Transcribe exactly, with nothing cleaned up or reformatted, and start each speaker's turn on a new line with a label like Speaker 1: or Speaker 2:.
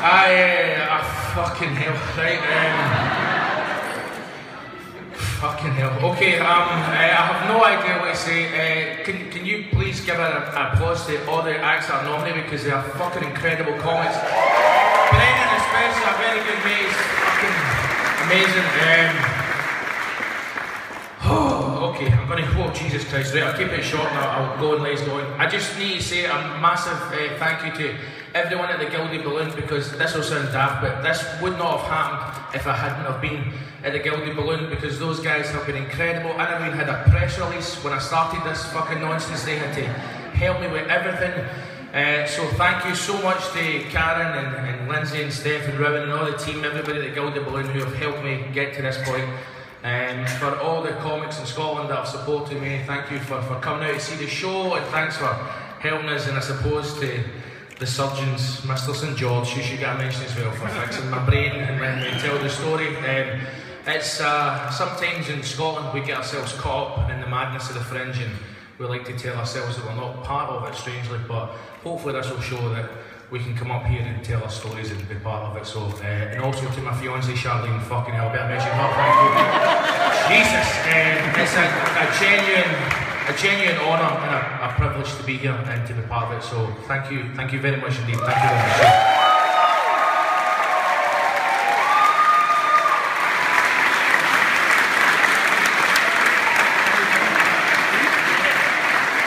Speaker 1: I, uh, I fucking hell, right, um, fucking hell. Okay, um, uh, I have no idea what to say. Uh, can, can you please give an applause to all the acts that are nominated because they are fucking incredible comics. Brennan especially, a very good mate, he's fucking amazing. Um, Oh, okay, I'm going to, oh Jesus Christ, right, I'll keep it short now, I'll go and let's go on. I just need to say a massive uh, thank you to everyone at the Gilded Balloon, because this will sound daft, but this would not have happened if I hadn't have been at the Gilded Balloon, because those guys have been incredible. I never even had a press release when I started this fucking nonsense. They had to help me with everything. Uh, so thank you so much to Karen and, and Lindsay and Steph and Rowan and all the team, everybody at the Gilded Balloon who have helped me get to this point. And for all the comics in Scotland that have supported me, thank you for, for coming out to see the show, and thanks for helping us, and I suppose to the surgeons, Mister St George, you should get a mention as well for fixing my brain and letting me tell the story. Um, it's uh, sometimes in Scotland we get ourselves caught up in the madness of the fringe, and we like to tell ourselves that we're not part of it, strangely, but hopefully this will show that we can come up here and tell our stories and be part of it. So, uh, and also to my fiancée Charlene, fucking hell, I better mention her, thank you. Jesus, um, it's a, a genuine, a genuine honour and a, a privilege to be here and to be part of it. So, thank you, thank you very much indeed. Thank you very much.